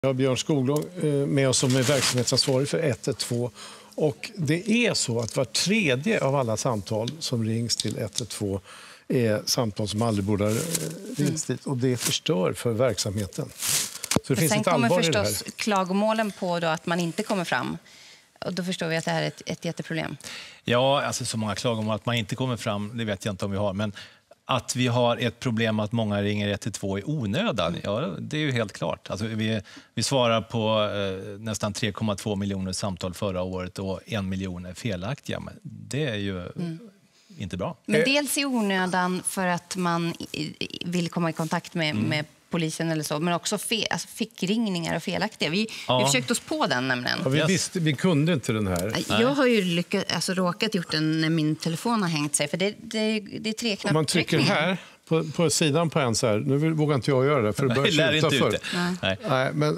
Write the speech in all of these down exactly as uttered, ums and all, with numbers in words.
Jag har Björn Skoglund med oss som är verksamhetsansvarig för ett ett två. Och det är så att var tredje av alla samtal som rings till ett ett två är samtal som aldrig borde ha ringts dit. Och det förstör för verksamheten. Så det finns sen ett allvar kommer i det här. förstås klagomålen på då att man inte kommer fram. Och då förstår vi att det här är ett, ett jätteproblem. Ja, alltså så många klagomål att man inte kommer fram, det vet jag inte om vi har. Men att vi har ett problem att många ringer ett ett två i onödan, ja, det är ju helt klart. Alltså vi, vi svarar på eh, nästan tre komma två miljoner samtal förra året och en miljon är felaktiga. Men det är ju mm. inte bra. Men dels i onödan för att man vill komma i kontakt med, mm. med polisen eller så, men också fe, alltså fickringningar och felaktiga. Vi, ja. vi försökte oss på den nämligen. Ja, vi, yes. visste, vi kunde inte den här. Jag har ju lyckats, alltså, råkat gjort den när min telefon har hängt sig, för det, det, det är tre knapptryckningar. Om man trycker här på, på sidan på en så här, nu vågar inte jag göra det för det börjar skjuta för. Nej. Nej. Nej, men,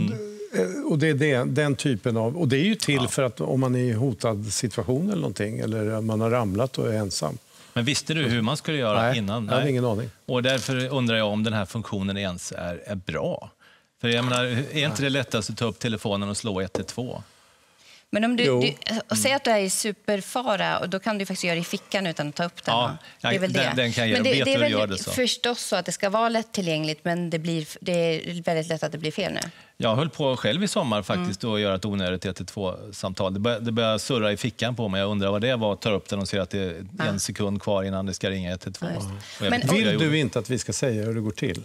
mm. Och det är det, den typen av, och det är ju till ja. för att om man är i hotad situation eller någonting, eller man har ramlat och är ensam. Men visste du hur man skulle göra Nej, innan? Nej, jag hade ingen aning. Och därför undrar jag om den här funktionen ens är, är bra. För jag menar, är inte det lättast att ta upp telefonen och slå ett ett två? Men om du, du säg att du är i superfara, och då kan du faktiskt göra det i fickan utan att ta upp den. Ja, det är väl det. Den, den kan jag men det, vet det är hur väl du gör det så. Förstås så att det ska vara lättillgängligt, men det, blir, det är väldigt lätt att det blir fel nu. Jag höll på själv i sommar faktiskt mm. att göra ett onödigt ett ett två-samtal. Det började, det började surra i fickan på mig. Jag undrar vad det var. Tar upp den och ser att det är ja. en sekund kvar innan det ska ringa ett ett två. Ja, men, vill du inte att vi ska säga hur det går till?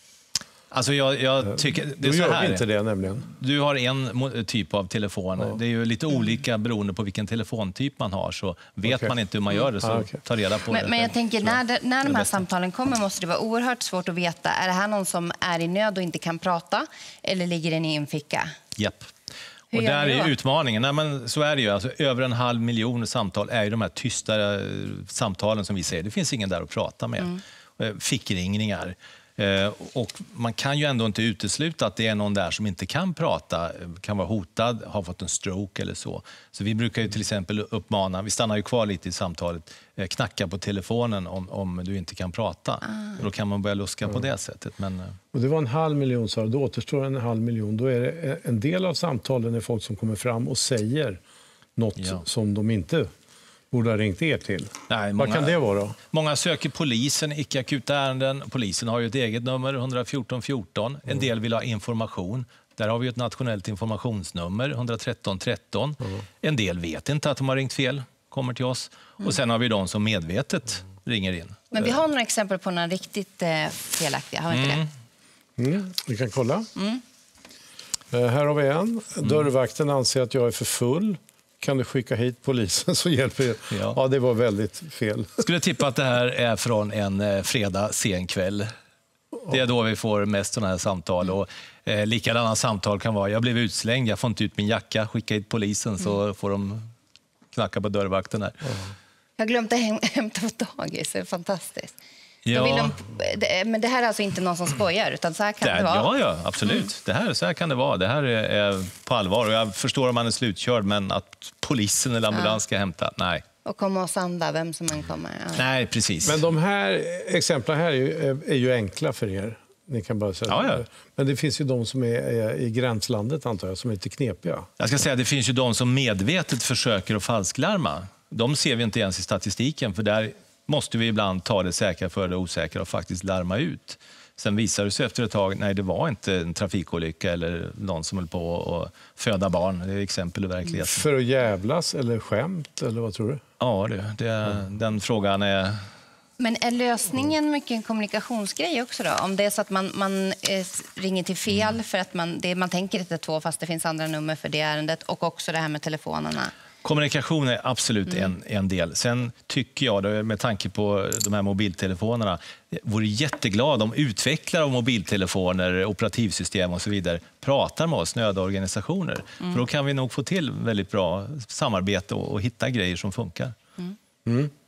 Alltså jag, jag tycker, det är du så gör här. inte det nämligen. Du har en typ av telefon. Ja. Det är ju lite olika beroende på vilken telefontyp man har. Så vet okay. man inte hur man gör det, så ah, okay. ta reda på men, det. Men jag tänker, när, det, när de här samtalen kommer måste det vara oerhört svårt att veta. Är det här någon som är i nöd och inte kan prata? Eller ligger den i en ficka? Japp. Och där är utmaningen. Nej, men så är det ju. Alltså, över en halv miljon samtal är ju de här tysta samtalen som vi säger. Det finns ingen där att prata med. Mm. Fickringningar. Och man kan ju ändå inte utesluta att det är någon där som inte kan prata, kan vara hotad, har fått en stroke eller så. Så vi brukar ju till exempel uppmana, vi stannar ju kvar lite i samtalet, knacka på telefonen om, om du inte kan prata. Ah. Och då kan man börja luska mm. på det sättet. Men... Och det var en halv miljon, så då återstår en halv miljon. Då är det en del av samtalen är folk som kommer fram och säger något ja. som de inte borde ha ringt er till. Nej, många, vad kan det vara då? Många söker polisen, icke-akuta ärenden. Polisen har ju ett eget nummer, ett fjorton fjorton. En del vill ha information. Där har vi ett nationellt informationsnummer, ett tre tre ett tre. Mm. En del vet inte att de har ringt fel, kommer till oss. Mm. Och sen har vi de som medvetet mm. ringer in. Men vi har några exempel på några riktigt eh, felaktiga, har vi inte mm. det? Mm. Vi kan kolla. Mm. Uh, här har vi en. Dörrvakten anser att jag är för full. Kan du skicka hit polisen så hjälper jag. Ja. ja, det var väldigt fel. Skulle tippa att det här är från en eh, fredag sen kväll. Det är då vi får mest sådana här samtal. Och, eh, likadana samtal kan vara, jag blev utslängd, jag får inte ut min jacka, skicka hit polisen så mm. får de knacka på dörrvakten här. Mm. Jag glömde häm hämta på dagis, det är fantastiskt. Ja. Vill de, det, men det här är alltså inte någon som skojar, utan så här kan det, det vara? Ja, ja absolut. Mm. Det här, så här kan det vara. Det här är, är på allvar. Och jag förstår om man är slutkörd, men att polisen eller ambulans ja. ska hämta, nej. Och komma och sanda, vem som än kommer. Ja. Nej, precis. Men de här exemplen här är ju, är ju enkla för er. Ni kan bara säga. Ja, ja. Men det finns ju de som är, är i gränslandet, antar jag, som är lite knepiga. Jag ska säga att det finns ju de som medvetet försöker att falsklarma. De ser vi inte ens i statistiken, för där måste vi ibland ta det säkra för det osäkra och faktiskt larma ut. Sen visar det sig efter ett tag, nej det var inte en trafikolycka eller någon som höll på att föda barn. Det är exempel i verkligheten. För att jävlas eller skämt, eller vad tror du? Ja, det, det, mm. den frågan är... Men är lösningen mycket en kommunikationsgrej också då? Om det är så att man, man eh, ringer till fel mm. för att man, det, man tänker inte två fast det finns andra nummer för det ärendet, och också det här med telefonerna? Kommunikation är absolut mm. en, en del. Sen tycker jag, då, med tanke på de här mobiltelefonerna, vore jätteglad om utvecklare av mobiltelefoner, operativsystem och så vidare pratar med oss, nödorganisationer. Mm. För då kan vi nog få till väldigt bra samarbete och, och hitta grejer som funkar. Mm. Mm.